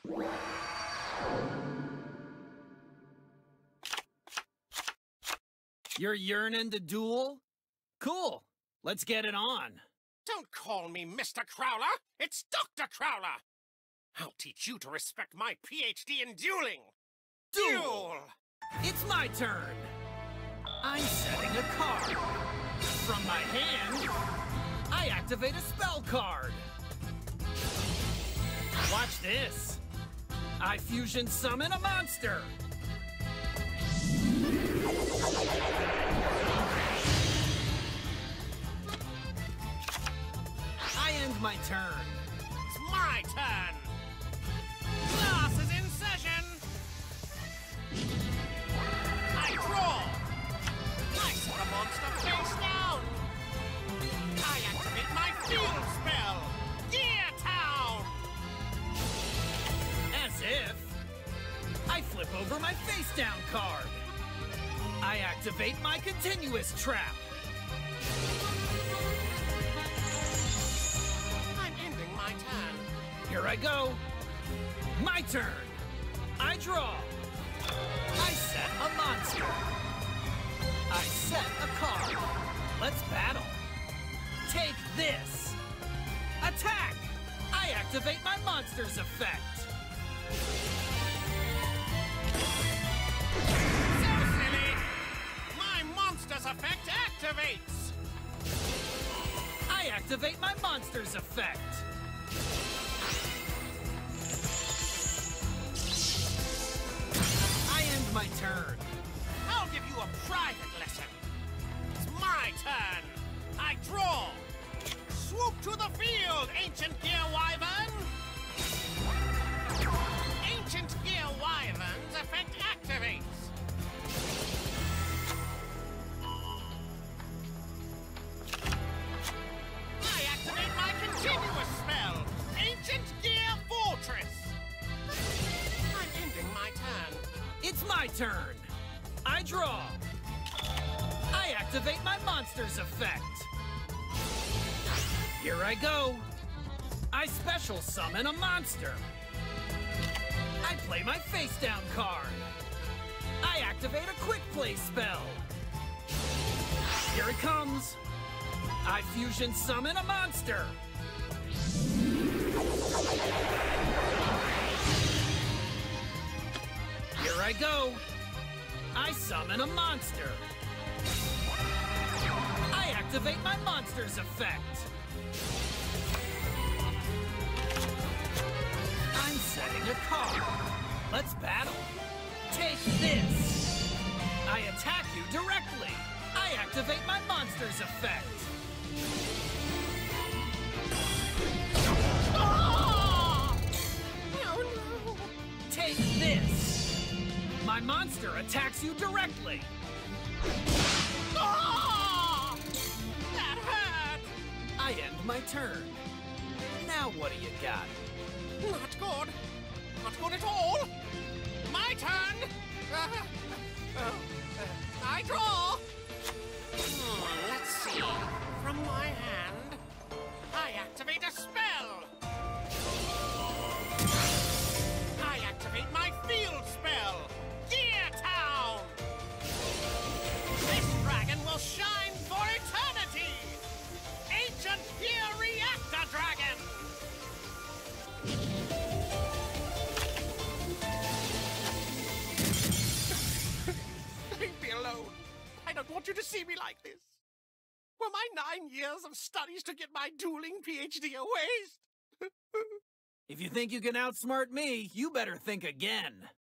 You're yearning to duel? Cool. Let's get it on. Don't call me Mr. Crowler. It's Dr. Crowler. I'll teach you to respect my PhD in dueling. Duel! It's my turn. I'm setting a card. From my hand, I activate a spell card. Watch this. I fusion summon a monster. I end my turn. It's my turn. Class is in session. I draw. I set a monster face down. I activate my field spell. Gear Town. As if I flip over my face down card. I activate my continuous trap. I'm ending my turn. Here I go. My turn. I draw. I set a monster. I set a card. Let's battle. Take this. Attack. I activate my monster's effect. Monster's effect activates! I activate my monster's effect. I end my turn. I'll give you a private lesson. It's my turn. I draw. Swoop to the field, Ancient Gear Wyvern. Ancient Gear Wyvern's effect activates. Continuous spell! Ancient Gear Fortress! I'm ending my turn. It's my turn. I draw. I activate my monster's effect. Here I go. I special summon a monster. I play my face down card. I activate a quick play spell. Here it comes. I fusion summon a monster. Here I go. I summon a monster. I activate my monster's effect. I'm setting a card. Let's battle. Take this. I attack you directly. I activate my monster's effect. Take this! My monster attacks you directly! Oh! That hurt! I end my turn. Now what do you got? Not good. Not good at all. My turn! I draw! Let's see. From my hand, I activate a spell! Activate my field spell! Gear Town! This dragon will shine for eternity! Ancient Gear Reactor Dragon! Leave me alone! I don't want you to see me like this! Were my 9 years of studies to get my dueling PhD a waste? If you think you can outsmart me, you better think again.